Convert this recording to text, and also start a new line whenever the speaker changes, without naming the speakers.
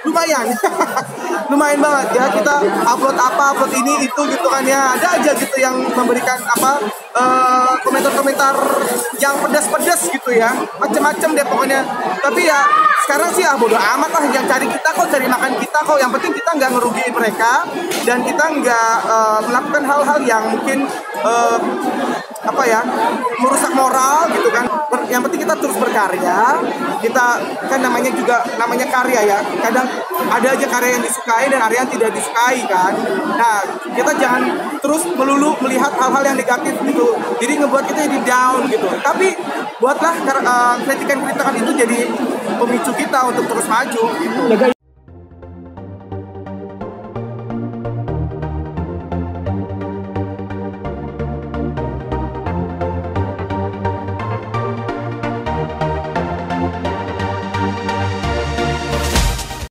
lumayan. Lumayan banget ya, kita upload ini itu gitu kan ya, ada aja gitu yang memberikan komentar-komentar yang pedas-pedas gitu ya, macem-macem deh pokoknya. Tapi ya sekarang sih bodo amat lah, yang cari kita kok, cari makan kita kok, yang penting kita nggak ngerugiin mereka dan kita nggak melakukan hal-hal yang mungkin merusak moral gitu kan. Yang penting kita terus berkarya. Kita kan namanya karya ya, kadang ada aja karya yang disukai dan karya yang tidak disukai kan. Nah, kita jangan terus melulu melihat hal-hal yang negatif gitu, jadi ngebuat kita jadi down gitu. Tapi buatlah kritikan-kritikan itu jadi pemicu kita untuk terus maju gitu.